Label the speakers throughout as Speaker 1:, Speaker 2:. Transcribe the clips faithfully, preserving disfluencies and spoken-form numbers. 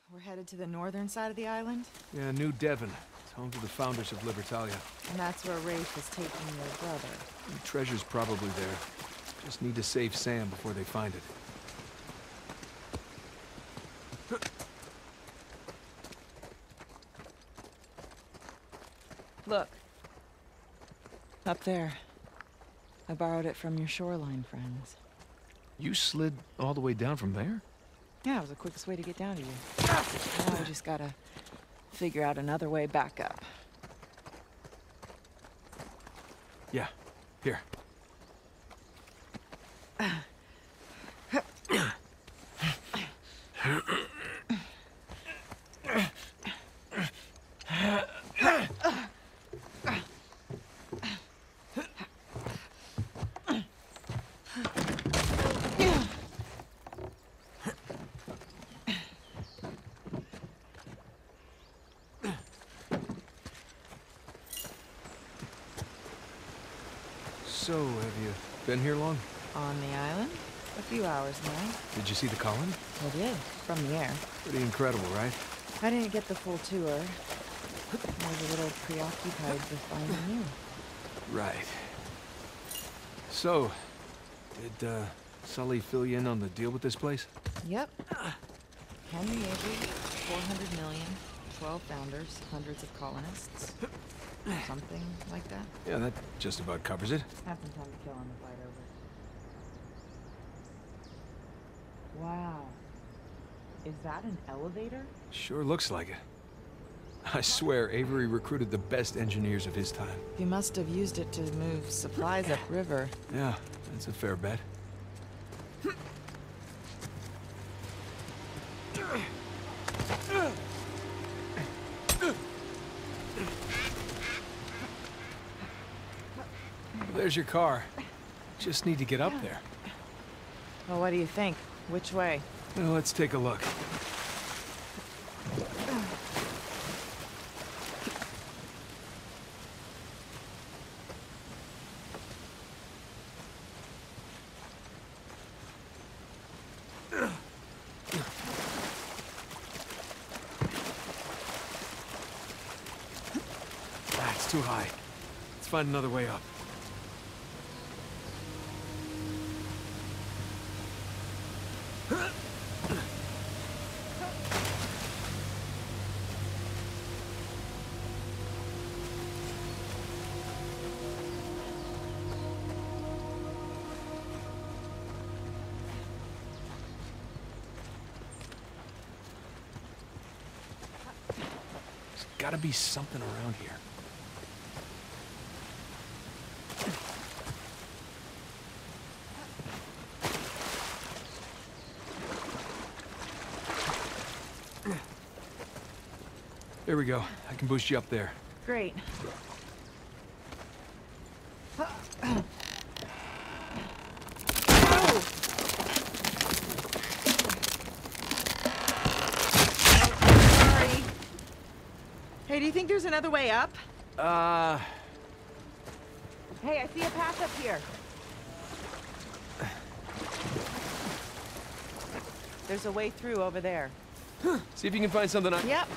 Speaker 1: We're headed to the northern side of the island?
Speaker 2: Yeah, New Devon. It's home to the founders of Libertalia.
Speaker 1: And that's where Rafe is taking your brother.
Speaker 2: The treasure's probably there. Just need to save Sam before they find it.
Speaker 1: Look. Up there. I borrowed it from your shoreline friends.
Speaker 2: You slid all the way down from there?
Speaker 1: Yeah, it was the quickest way to get down to you. Now we just gotta figure out another way back up.
Speaker 2: Yeah, here. So, have you been here long?
Speaker 1: On the island? A few hours now.
Speaker 2: Did you see the colony?
Speaker 1: I did, from the air.
Speaker 2: Pretty incredible, right?
Speaker 1: I didn't get the full tour. I was a little preoccupied with finding you.
Speaker 2: Right. So, did uh, Sully fill you in on the deal with this place?
Speaker 1: Yep. Henry Avery, four hundred million, twelve founders, hundreds of colonists. Something like that.
Speaker 2: Yeah, that just about covers it.
Speaker 1: Have some time to kill on the flight over. Wow. Is that an elevator?
Speaker 2: Sure looks like it. I swear, Avery recruited the best engineers of his time.
Speaker 1: You must have used it to move supplies upriver.
Speaker 2: Yeah, that's a fair bet. There's your car. Just need to get up there.
Speaker 1: Well, what do you think? Which way?
Speaker 2: Well, let's take a look. That's too high. Let's find another way up. There's gotta be something around here. There we go. I can boost you up there.
Speaker 1: Great. Sorry. Hey, do you think there's another way up?
Speaker 2: Uh...
Speaker 1: Hey, I see a path up here. There's a way through over there.
Speaker 2: See if you can find something I...
Speaker 1: Yep.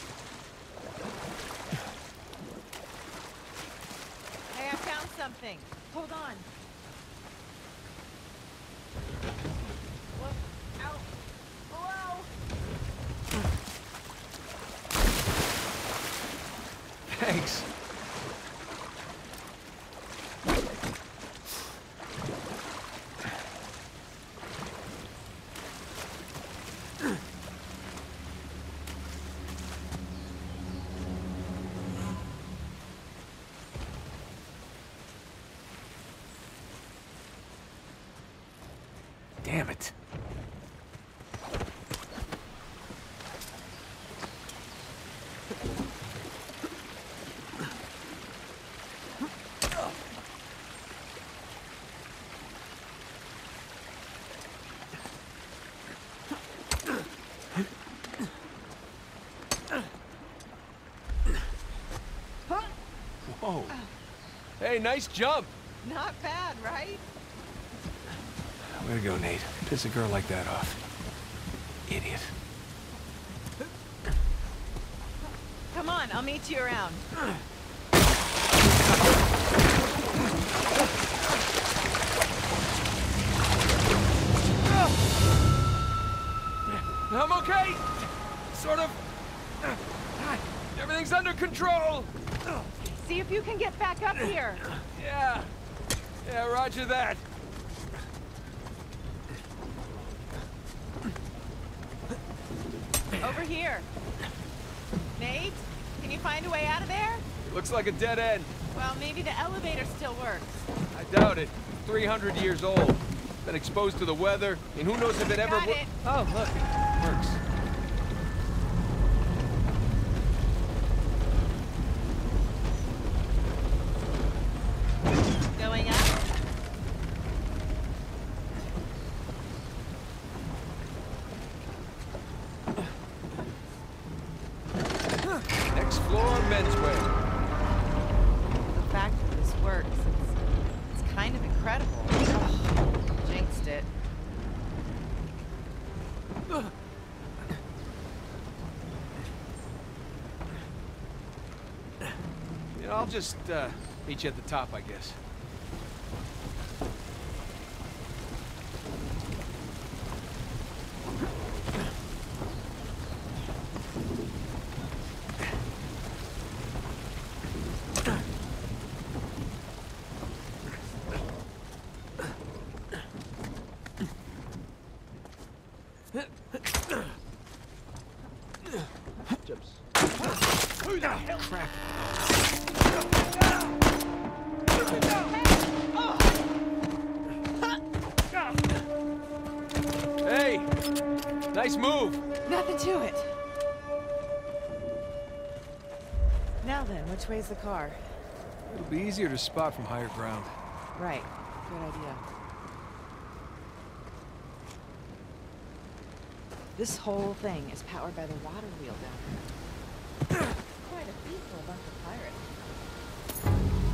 Speaker 1: Hey, I found something. Hold on. Whoa. Ow. Whoa.
Speaker 2: Thanks. Damn it. Whoa. Hey, nice jump.
Speaker 1: Not bad, right?
Speaker 2: Way to go, Nate. Piss a girl like that off. Idiot.
Speaker 1: Come on, I'll meet you around.
Speaker 2: I'm okay. Sort of. Everything's under control.
Speaker 1: See if you can get back up here.
Speaker 2: Yeah. Yeah, roger that.
Speaker 1: Over here. Nate, can you find a way out of there?
Speaker 2: Looks like a dead end.
Speaker 1: Well, maybe the elevator still works.
Speaker 2: I doubt it. three hundred years old. Been exposed to the weather, and who knows if it ever
Speaker 1: Got
Speaker 2: wo-
Speaker 1: it.
Speaker 2: Oh, look, it works.
Speaker 1: Going up?
Speaker 2: Next floor, menswear.
Speaker 1: The fact that this works, it's, it's kind of incredible. Ugh, jinxed it.
Speaker 2: You know, I'll just uh, meet you at the top, I guess. Who the hell? Crap. Hey! Nice move!
Speaker 1: Nothing to it. Now then, which way's the car?
Speaker 2: It'll be easier to spot from higher ground.
Speaker 1: Right. Good idea. This whole thing is powered by the water wheel down there. Quite a feat for a bunch of pirates.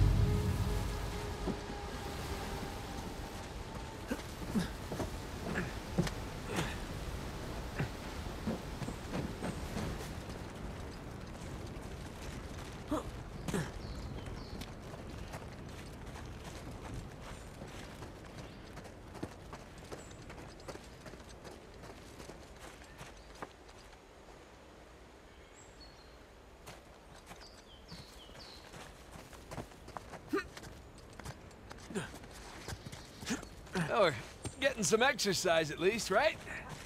Speaker 2: Oh, we're getting some exercise at least, right?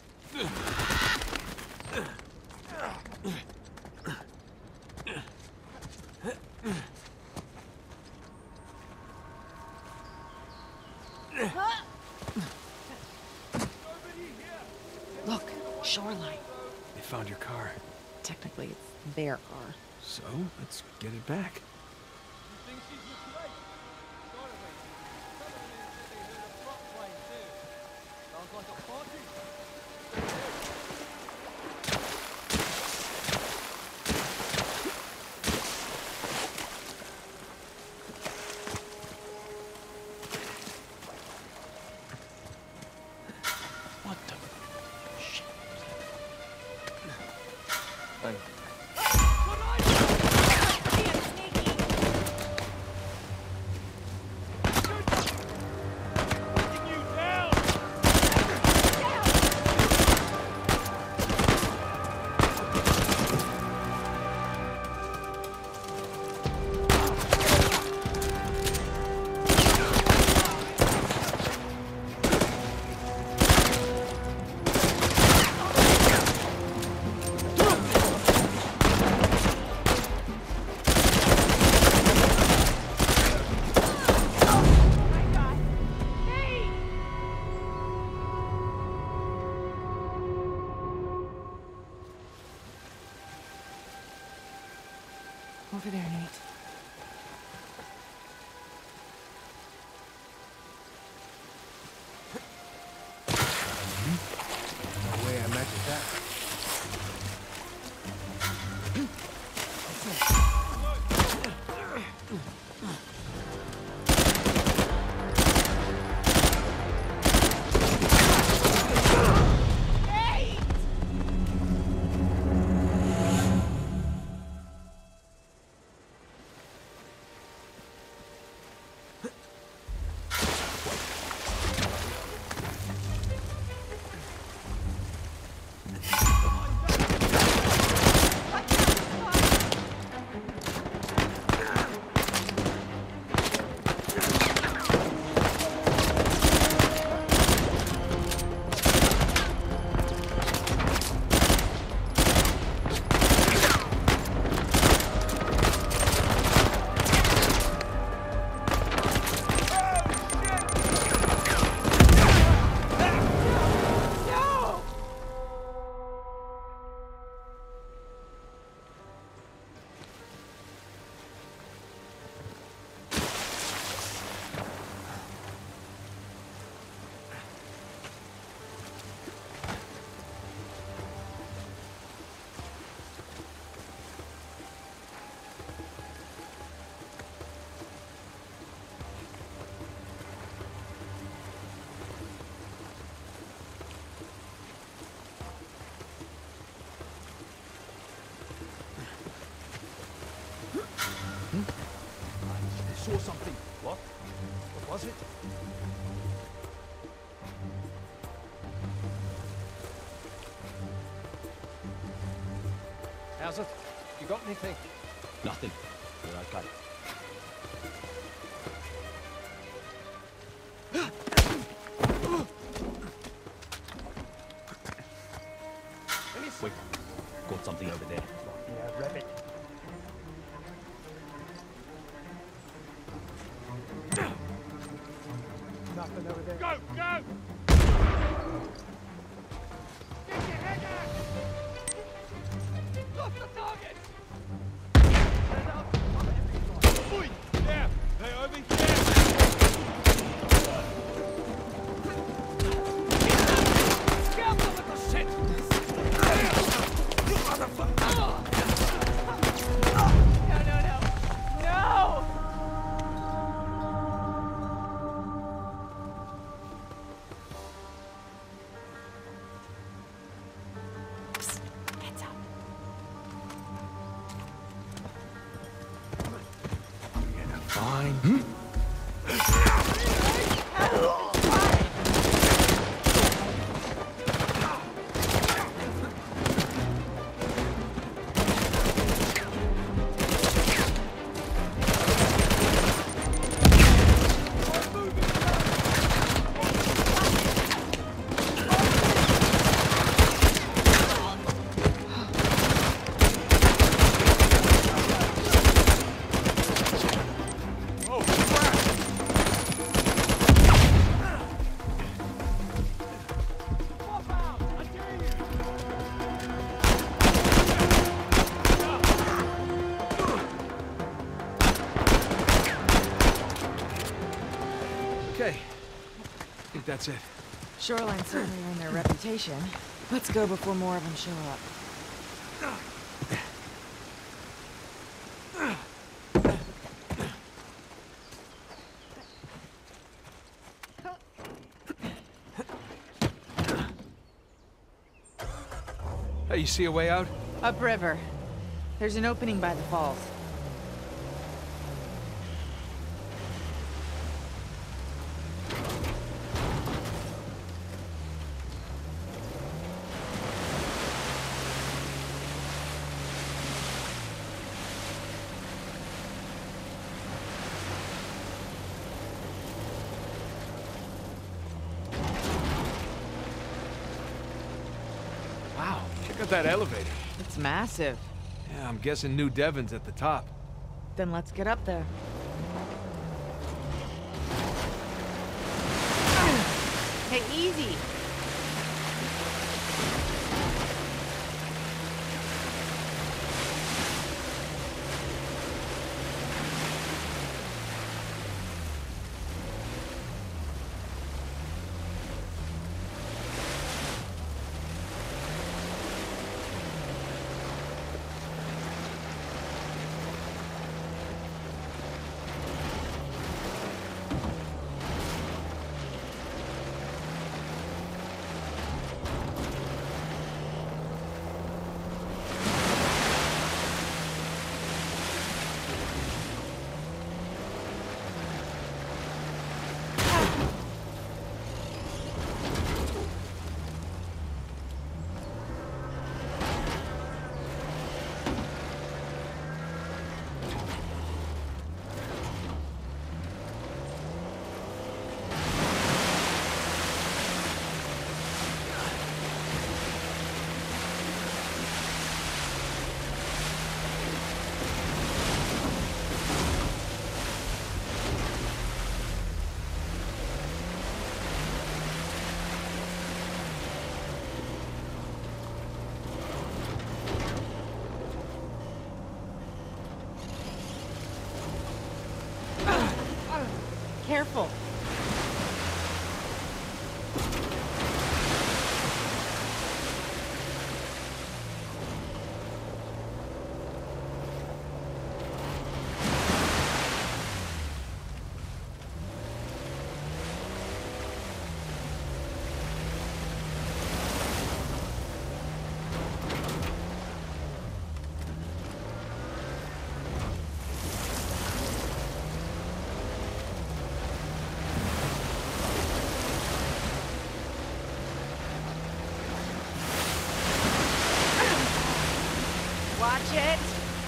Speaker 1: Look, shoreline.
Speaker 2: They found your car.
Speaker 1: Technically, it's their car.
Speaker 2: So, let's get it back.
Speaker 1: What the shit?
Speaker 2: Fine.
Speaker 1: Over there, Nate.
Speaker 2: No way I matched that.
Speaker 3: saw something. What? What was it? How's it? You got anything?
Speaker 4: Nothing. You're okay. Wait. Got something over there.
Speaker 3: Yeah, rabbit. Nothing over there. Go, go! Get your head out! Lost the target! Stand up! Cover everything. Oi! There! They over here! Get out of the shit! You motherfucker! No, no, no! No!
Speaker 1: Heads up.
Speaker 2: Fine. Okay. I think that's it.
Speaker 1: Shoreline certainly earned their reputation. Let's go before more of them show up.
Speaker 2: Hey, you see a way out?
Speaker 1: Upriver. There's an opening by the falls.
Speaker 2: Wow, check out that elevator.
Speaker 1: It's massive.
Speaker 2: Yeah, I'm guessing New Devon's at the top.
Speaker 1: Then let's get up there. Hey, easy. Careful. Watch it!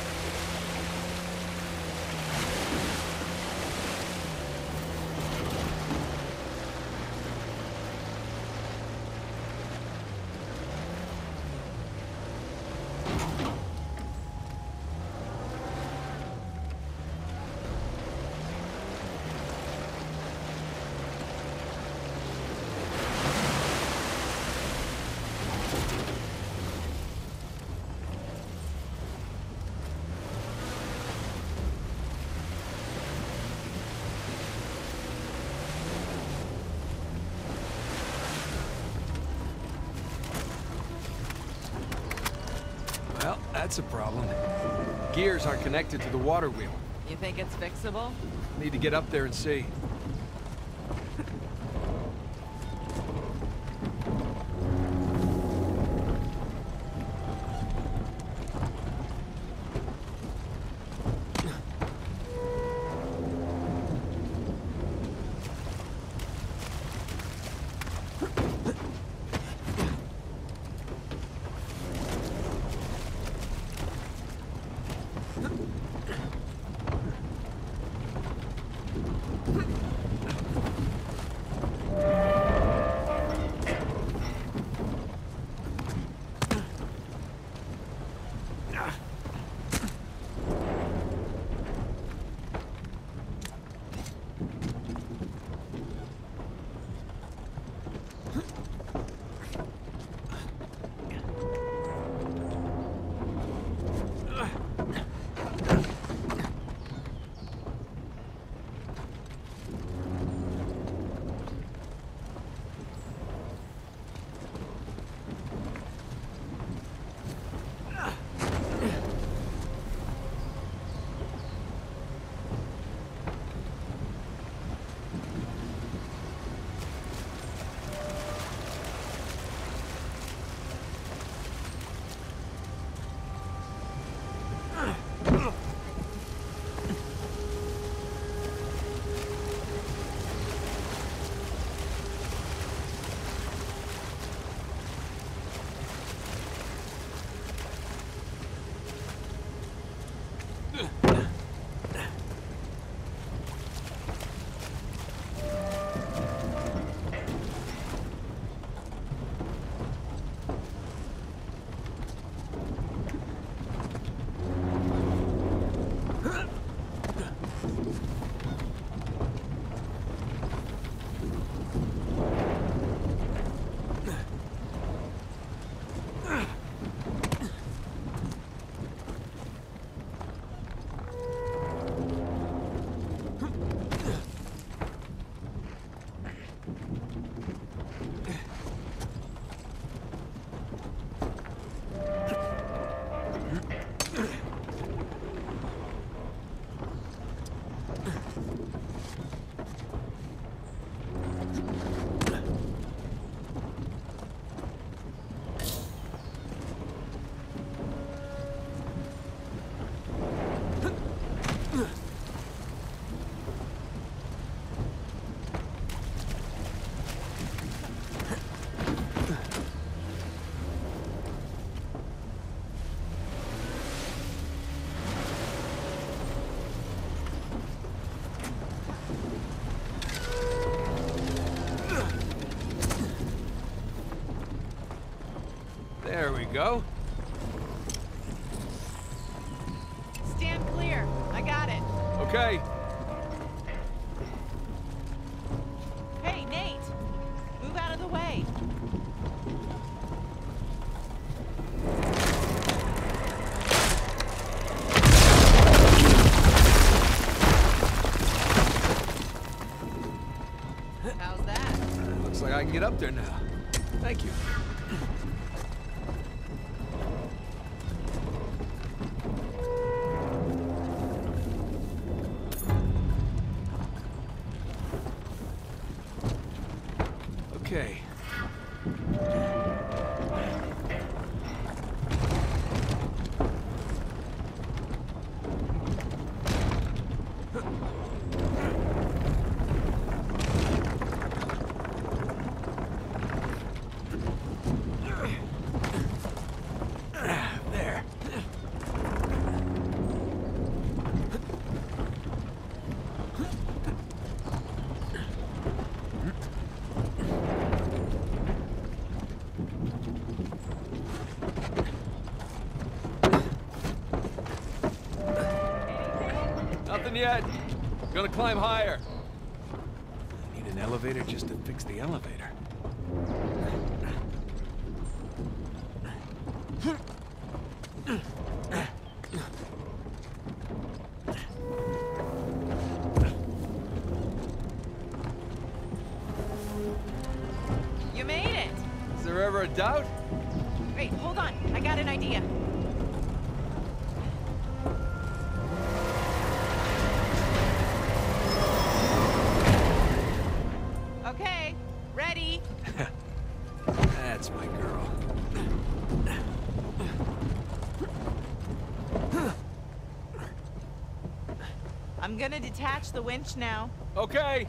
Speaker 2: Well, that's a problem. Gears aren't connected to the water wheel.
Speaker 1: You think it's fixable?
Speaker 2: Need to get up there and see. There we go.
Speaker 1: Stand clear. I got it.
Speaker 2: Okay.
Speaker 1: Hey, Nate! Move out of the way. How's that?
Speaker 2: Looks like I can get up there now. Thank you. Okay. Nothing yet. Gonna climb higher. I need an elevator just to fix the elevator.
Speaker 1: You made it!
Speaker 2: Is there ever a doubt?
Speaker 1: Wait, hold on. I got an idea. Okay, ready.
Speaker 2: That's my girl.
Speaker 1: I'm gonna detach the winch now.
Speaker 2: Okay.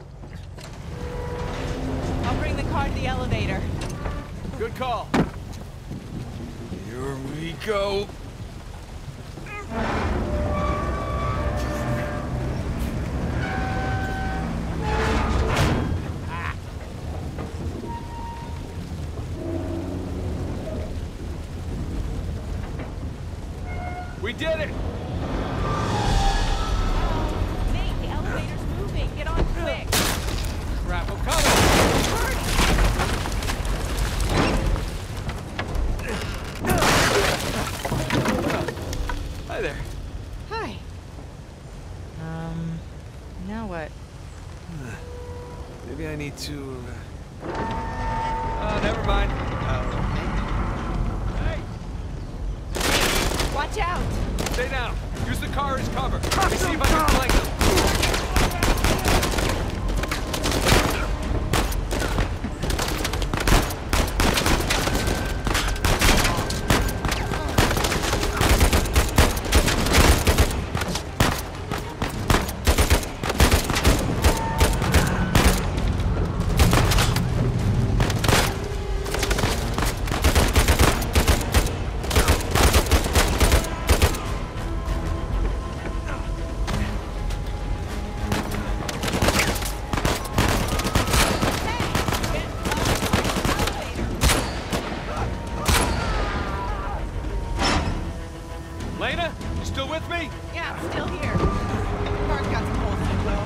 Speaker 1: I'll bring the car to the elevator.
Speaker 2: Good call. Here we go. We did it!
Speaker 1: Nate, the elevator's moving. Get on quick.
Speaker 2: Crap, I'm coming! Hi there.
Speaker 1: Hi. Um, now what?
Speaker 2: Maybe I need to... Uh... Oh, never mind. Uh, hey!
Speaker 1: Watch out!
Speaker 2: Stay down. Use the car as cover. Let me see if I can flank them. Lena, you still with me?
Speaker 1: Yeah, I'm still here. The car's got some holes in it, though.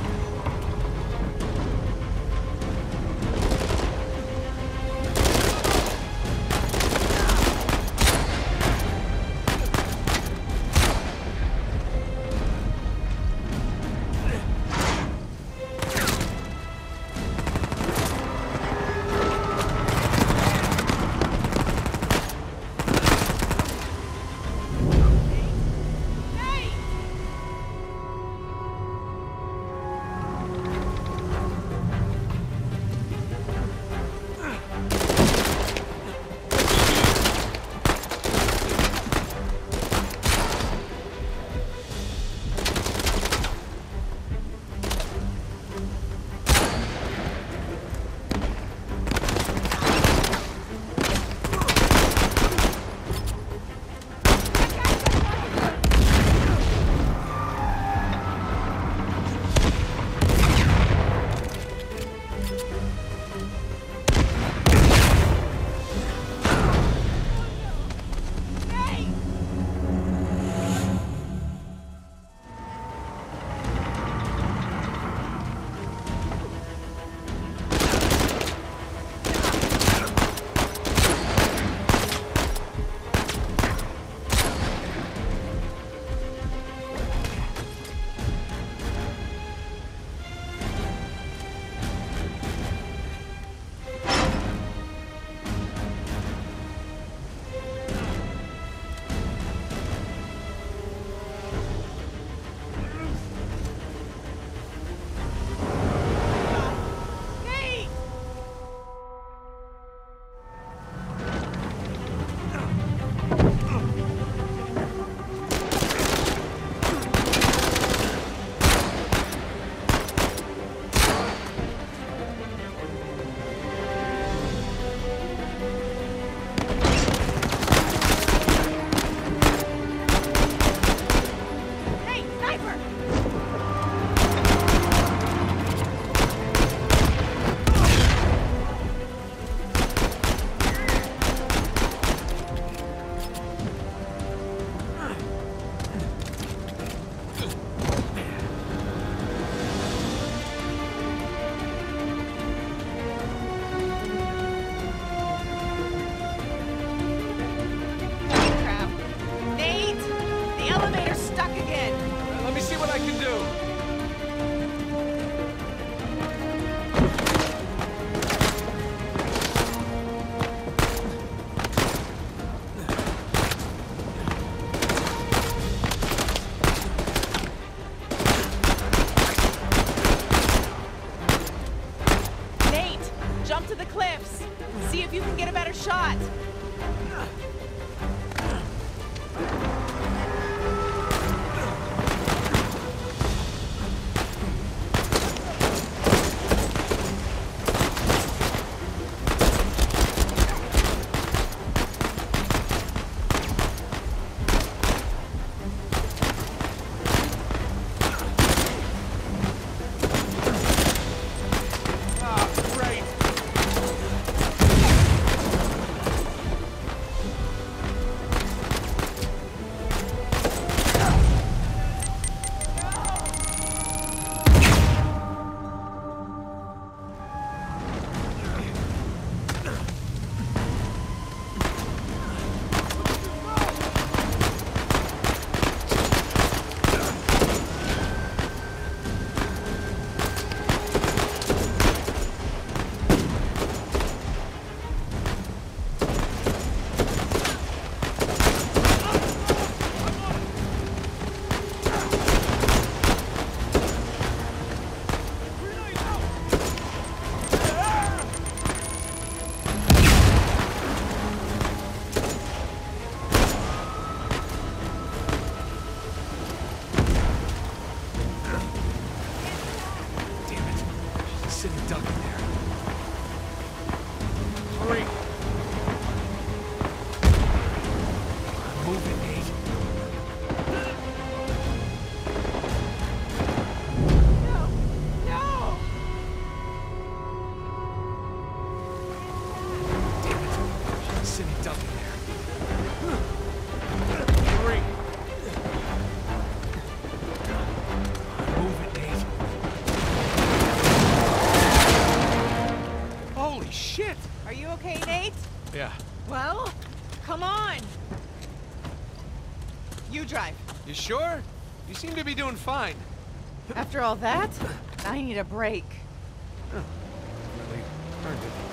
Speaker 1: You drive.
Speaker 2: You sure? You seem to be doing fine.
Speaker 1: After all that, I need a break.
Speaker 2: Really earned it.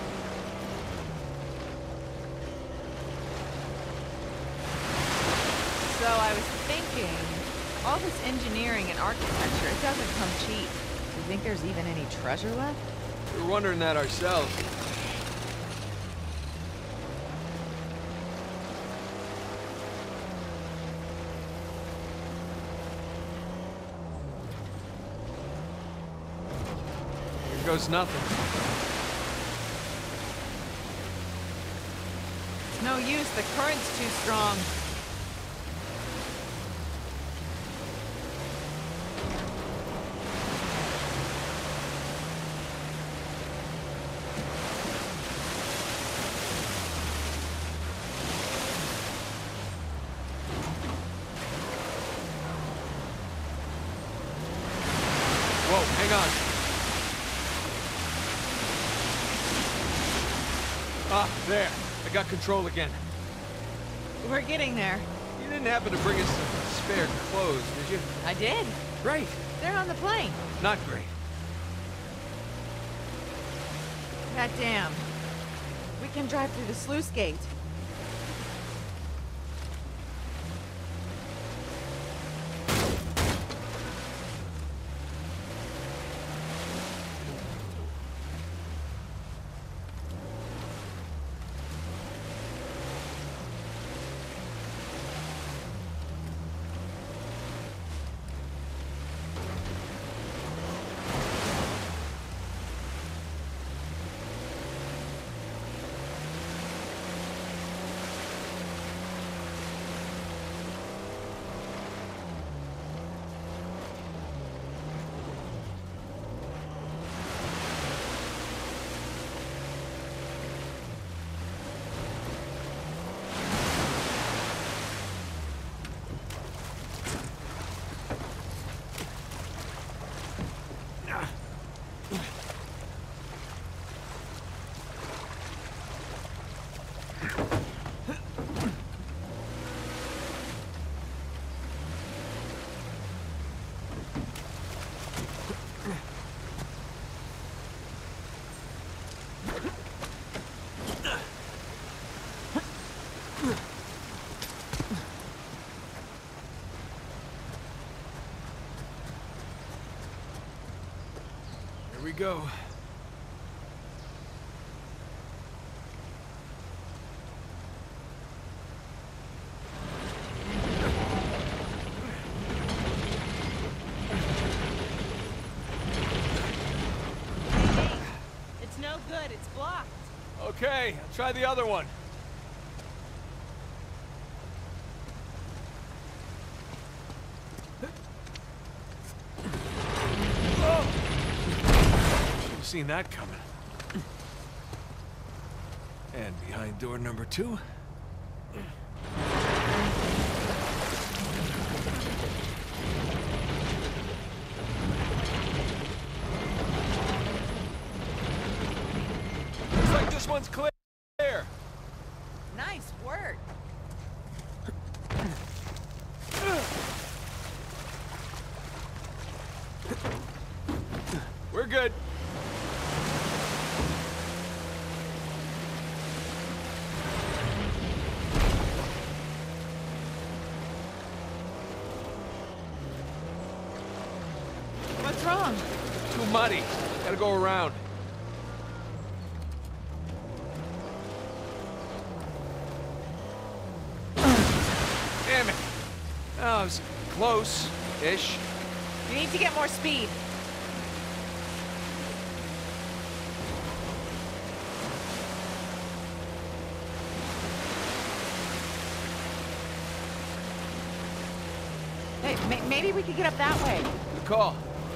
Speaker 1: So I was thinking, all this engineering and architecture, it doesn't come cheap. Do you think there's even any treasure left?
Speaker 2: We were wondering that ourselves. Here goes nothing.
Speaker 1: It's no use, the current's too strong.
Speaker 2: Whoa, hang on. Ah, there. I got control again.
Speaker 1: We're getting there.
Speaker 2: You didn't happen to bring us some spare clothes, did you?
Speaker 1: I did.
Speaker 2: Great.
Speaker 1: They're on the plane.
Speaker 2: Not great.
Speaker 1: God damn. We can drive through the sluice gate.
Speaker 2: Here we go.
Speaker 1: It's no good. It's blocked.
Speaker 2: Okay, I'll try the other one. Should've seen that coming. And behind door number two. Looks like this one's clear.
Speaker 1: Nice work.
Speaker 2: We're good.
Speaker 1: What's wrong?
Speaker 2: Too muddy. Gotta go around. Damn it. Oh, it was close-ish.
Speaker 1: You need to get more speed. Hey, may maybe we could get up that way.
Speaker 2: Good call.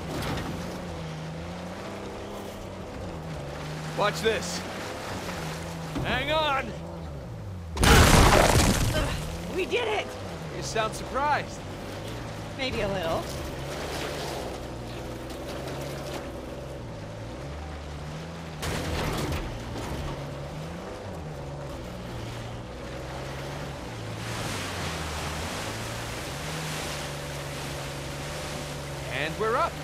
Speaker 2: Watch this. Hang on.
Speaker 1: Ugh, we did it!
Speaker 2: You sound surprised.
Speaker 1: Maybe a little.
Speaker 2: we're up.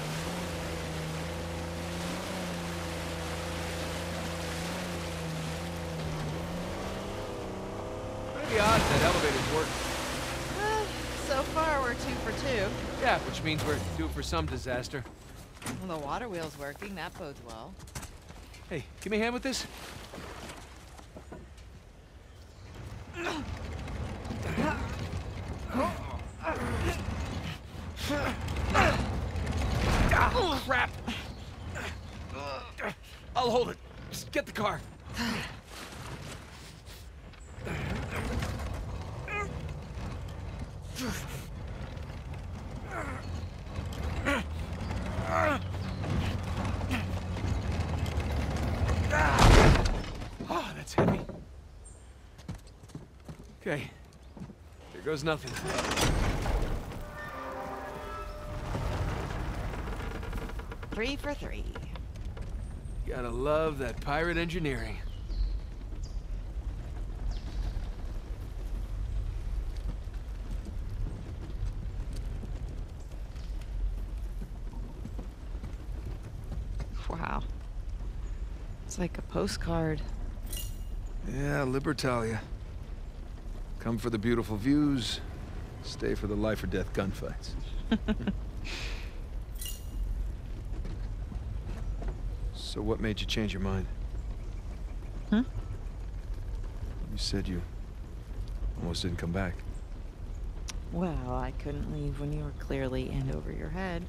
Speaker 2: What are the odds that elevator's working?
Speaker 1: Well, so far we're two for two.
Speaker 2: Yeah, which means we're due for some disaster.
Speaker 1: Well, the water wheel's working. That bodes well.
Speaker 2: Hey, give me a hand with this. Oh, crap! I'll hold it. Just get the car. Oh, that's heavy. Okay. There goes nothing.
Speaker 1: Three for three.
Speaker 2: Gotta love that pirate engineering.
Speaker 1: Wow. It's like a postcard.
Speaker 2: Yeah, Libertalia. Come for the beautiful views, stay for the life or death gunfights. So what made you change your mind?
Speaker 1: Hmm?
Speaker 2: You said you almost didn't come back.
Speaker 1: Well, I couldn't leave when you were clearly in over your head.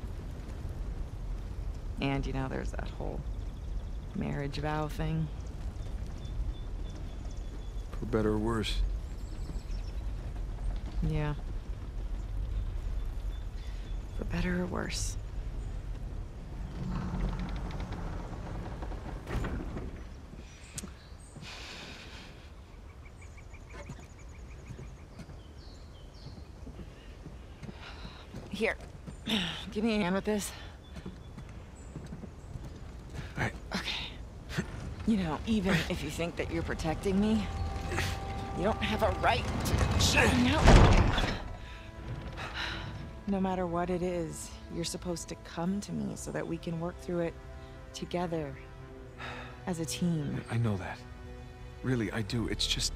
Speaker 1: And, you know, there's that whole marriage vow thing.
Speaker 2: For better or worse.
Speaker 1: Yeah. For better or worse. Here. Give me a hand with this.
Speaker 2: All right.
Speaker 1: Okay. You know, even if you think that you're protecting me, you don't have a right to shut me out. No matter what it is, you're supposed to come to me so that we can work through it together as a team.
Speaker 2: I know that. Really, I do. It's just...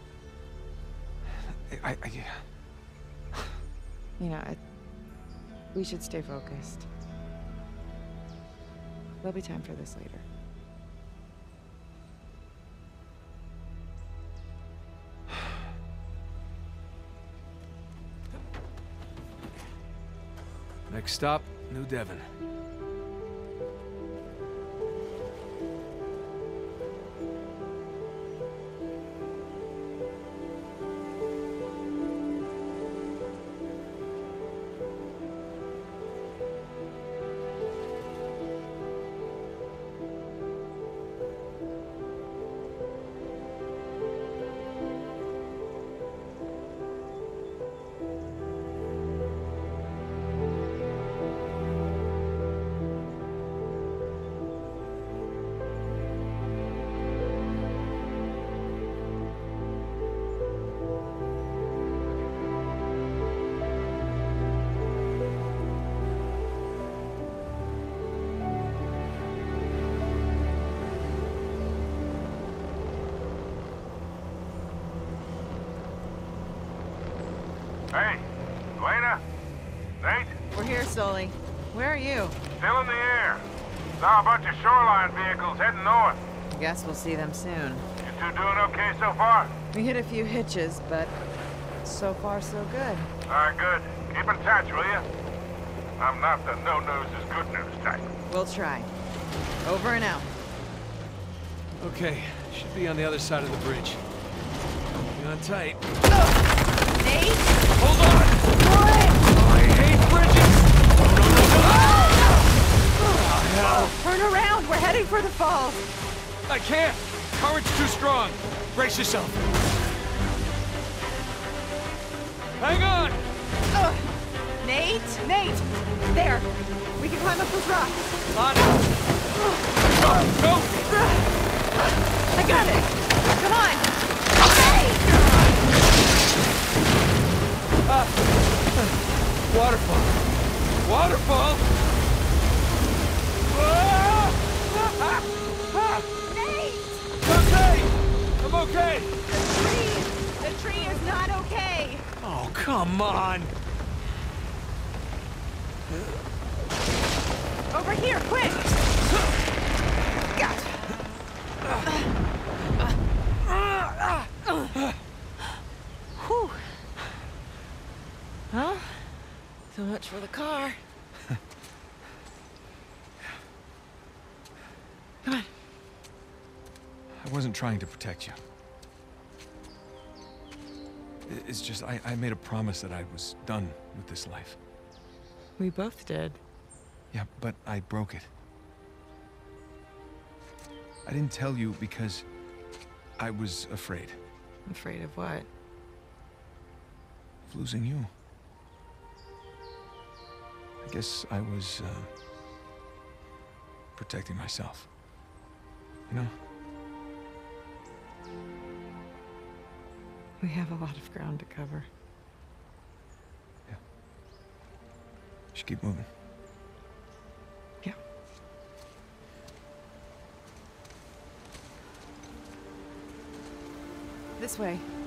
Speaker 2: I... I, I...
Speaker 1: You know, I, we should stay focused. There'll be time for this later.
Speaker 2: Next stop, New Devon.
Speaker 5: Hey, Elena? Nate?
Speaker 1: We're here, Sully. Where are you?
Speaker 5: Still in the air. Saw a bunch of shoreline vehicles heading north.
Speaker 1: I guess we'll see them soon.
Speaker 5: You two doing okay so far?
Speaker 1: We hit a few hitches, but so far so good.
Speaker 5: Alright, good. Keep in touch, will you? I'm not the no-news is good news type.
Speaker 1: We'll try. Over and out.
Speaker 2: Okay, should be on the other side of the bridge. Hang on tight.
Speaker 1: Nate?
Speaker 2: Hold on! I hate bridges! No, no, no, no! Oh, hell!
Speaker 1: Turn around! We're heading for the falls!
Speaker 2: I can't! Current's too strong! Brace yourself! Hang on!
Speaker 1: Ugh. Nate? Nate! There! We can climb up those rocks!
Speaker 2: On it! Go! Go!
Speaker 1: I got it! Come on! Hey!
Speaker 2: Ah! Waterfall. Waterfall!
Speaker 1: Nate!
Speaker 2: I'm safe! I'm okay!
Speaker 1: The tree! The tree is not okay!
Speaker 2: Oh, come on!
Speaker 1: Over here, quick! Gotcha. Whew. Well, so much for the car. Come on.
Speaker 2: I wasn't trying to protect you. I- It's just, I, I made a promise that I was done with this life.
Speaker 1: We both did.
Speaker 2: Yeah, but I broke it. I didn't tell you because I was afraid
Speaker 1: Afraid of what?
Speaker 2: of losing you. I guess I was, uh, protecting myself. You know?
Speaker 1: We have a lot of ground to cover.
Speaker 2: Yeah. Should keep moving.
Speaker 1: Yeah. This way.